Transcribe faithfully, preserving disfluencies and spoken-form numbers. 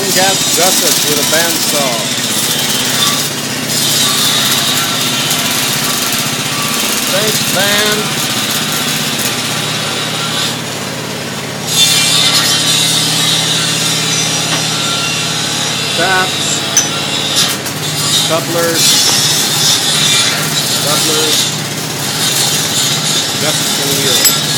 Hgfgffiv with a bandsaw. Face band. Taps. Couplers. Couplers. Gusset wheel.